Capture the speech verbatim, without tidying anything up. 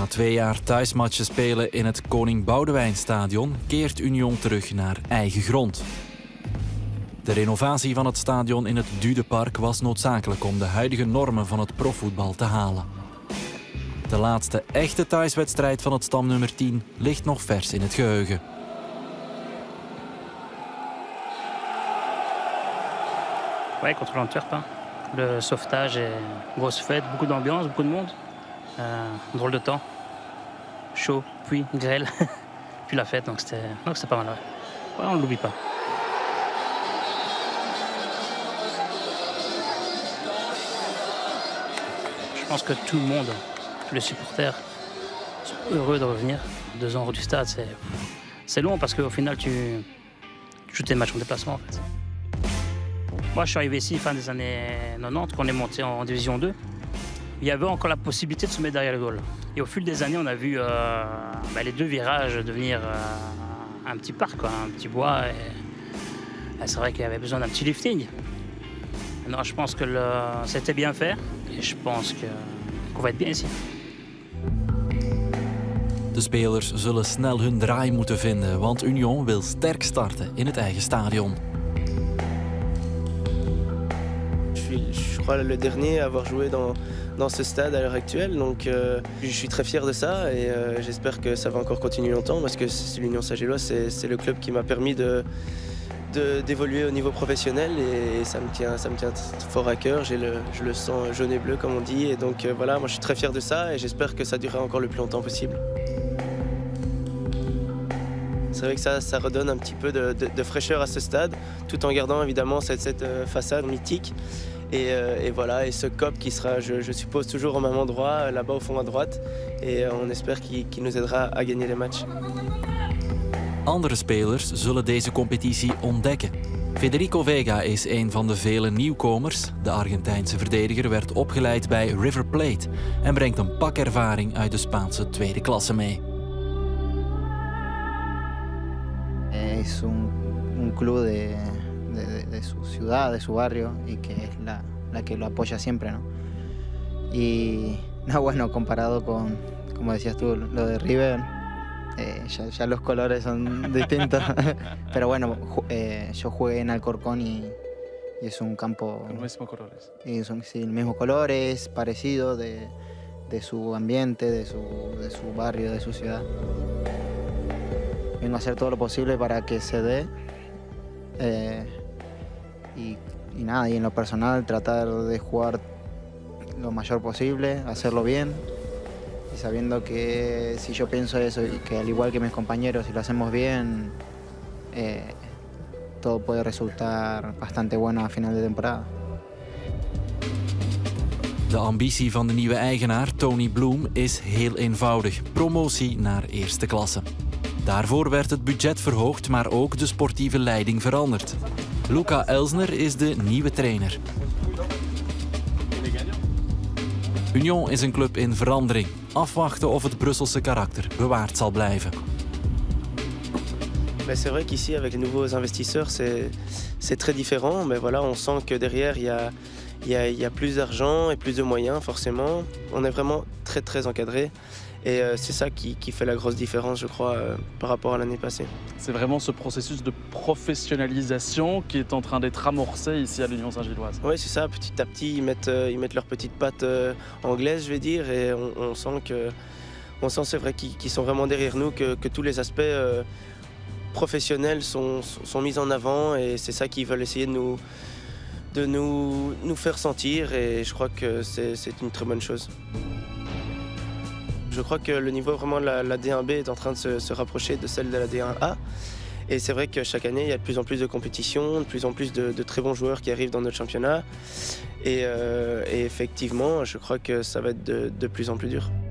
Na twee jaar thuismatchen spelen in het Koning Boudewijnstadion keert Union terug naar eigen grond. De renovatie van het stadion in het Dudepark was noodzakelijk om de huidige normen van het profvoetbal te halen. De laatste echte thuiswedstrijd van het stamnummer tien ligt nog vers in het geheugen. Oui, contre l'Antwerp. Le sauvetage et grosse fête, beaucoup d'ambiance, beaucoup de monde. Euh, drôle de temps. Chaud, puis grêle, puis la fête, donc c'était pas mal. Ouais, ouais on ne l'oublie pas. Je pense que tout le monde, tous les supporters, sont heureux de revenir. Deux ans hors du stade, c'est long parce qu'au final, tu, tu joues tes matchs en déplacement en fait. Moi, je suis arrivé ici fin des années quatre-vingt-dix, quand on est monté en division deux. Il y avait encore la possibilité de se mettre derrière le goal. Et au fil des années, on a vu euh, bah, les deux virages devenir euh, un petit parc, quoi, un petit bois. Et c'est vrai qu'il y avait besoin d'un petit lifting. Non, je pense que c'était bien fait et je pense qu'on va être bien ici. De spelers zullen snel hun draai moeten vinden, want Union wil sterk starten in het eigen stadion. Je suis, je crois, le dernier à avoir joué dans, dans ce stade à l'heure actuelle, donc euh, je suis très fier de ça et euh, j'espère que ça va encore continuer longtemps parce que l'Union Saint-Gilloise, c'est le club qui m'a permis de d'évoluer au niveau professionnel et ça me tient, ça me tient fort à cœur. Le, je le sens jaune et bleu comme on dit et donc euh, voilà, moi je suis très fier de ça et j'espère que ça durera encore le plus longtemps possible. C'est vrai que ça, ça redonne un petit peu de, de, de fraîcheur à ce stade, tout en gardant évidemment cette, cette façade mythique. Et, euh, et voilà, et ce C O P qui sera, je, je suppose, toujours au même endroit, là-bas au fond à droite. Et euh, on espère qu'il qu'il nous aidera à gagner les matchs. Andere spelers zullen deze competitie ontdekken. Federico Vega is een van de vele nieuwkomers. De Argentijnse verdediger werd opgeleid bij River Plate en brengt een pak ervaring uit de Spaanse tweede klasse mee. Es un, un club de, de, de su ciudad, de su barrio, y que es la, la que lo apoya siempre, ¿no? Y, no, bueno, comparado con, como decías tú, lo de River, eh, ya, ya los colores son distintos. Pero bueno, eh, yo jugué en Alcorcón y, y es un campo... Con los mismos colores. Y son sí, los mismos colores, parecido de, de su ambiente, de su, de su barrio, de su ciudad. Vengo a hacer todo lo posible para que se dé eh, y, y nada, y en lo personal tratar de jugar lo mayor posible, hacerlo bien y sabiendo que si yo pienso eso y que al igual que mis compañeros, si lo hacemos bien, eh, todo puede resultar bastante bueno a final de temporada. De ambitie van de nieuwe eigenaar, Tony Bloom, is heel eenvoudig. Promotie naar eerste klasse. Daarvoor werd het budget verhoogd, maar ook de sportieve leiding veranderd. Luca Elsner is de nieuwe trainer. Union is een club in verandering. Afwachten of het Brusselse karakter bewaard zal blijven. C'est vrai qu'ici, avec les nouveaux investisseurs, c'est très différent. Mais voilà, on sent que derrière, il y a, il y a, il y a plus d'argent et plus de moyens, forcément. On est vraiment très, très encadré. Et euh, c'est ça qui, qui fait la grosse différence, je crois, euh, par rapport à l'année passée. C'est vraiment ce processus de professionnalisation qui est en train d'être amorcé ici à l'Union Saint-Gilloise. Oui, c'est ça. Petit à petit, ils mettent, euh, ils mettent leurs petites pattes euh, anglaises, je vais dire, et on, on sent que, on sent, c'est vrai, qu'ils qu'ils sont vraiment derrière nous, que, que tous les aspects euh, professionnels sont, sont mis en avant, et c'est ça qu'ils veulent essayer de nous, de nous, nous faire sentir, et je crois que c'est une très bonne chose. Je crois que le niveau vraiment de la, la D un B est en train de se, se rapprocher de celle de la D un A. Et c'est vrai que chaque année, il y a de plus en plus de compétitions, de plus en plus de, de très bons joueurs qui arrivent dans notre championnat. Et, euh, et effectivement, je crois que ça va être de, de plus en plus dur.